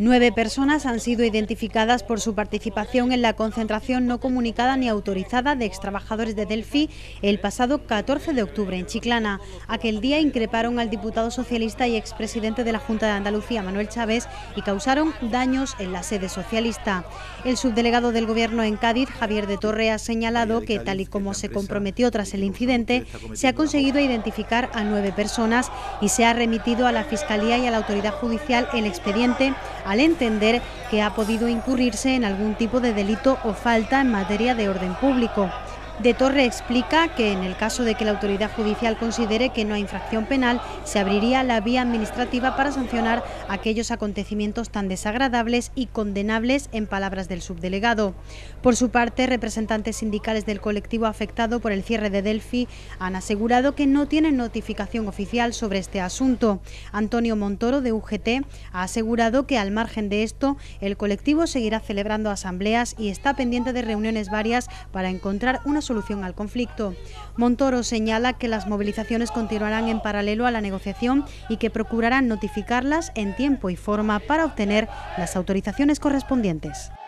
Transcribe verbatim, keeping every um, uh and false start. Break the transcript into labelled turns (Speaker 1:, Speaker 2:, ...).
Speaker 1: Nueve personas han sido identificadas por su participación en la concentración no comunicada ni autorizada de extrabajadores de Delphi el pasado catorce de octubre en Chiclana. Aquel día increparon al diputado socialista y expresidente de la Junta de Andalucía, Manuel Chaves, y causaron daños en la sede socialista. El subdelegado del Gobierno en Cádiz, Javier de Torre, ha señalado que, tal y como se comprometió tras el incidente, se ha conseguido identificar a nueve personas y se ha remitido a la Fiscalía y a la Autoridad Judicial el expediente, al entender que ha podido incurrirse en algún tipo de delito o falta en materia de orden público. De Torre explica que en el caso de que la autoridad judicial considere que no hay infracción penal, se abriría la vía administrativa para sancionar aquellos acontecimientos tan desagradables y condenables, en palabras del subdelegado. Por su parte, representantes sindicales del colectivo afectado por el cierre de Delphi han asegurado que no tienen notificación oficial sobre este asunto. Antonio Montoro, de U G T, ha asegurado que, al margen de esto, el colectivo seguirá celebrando asambleas y está pendiente de reuniones varias para encontrar una solución al conflicto. Montoro señala que las movilizaciones continuarán en paralelo a la negociación y que procurarán notificarlas en tiempo y forma para obtener las autorizaciones correspondientes.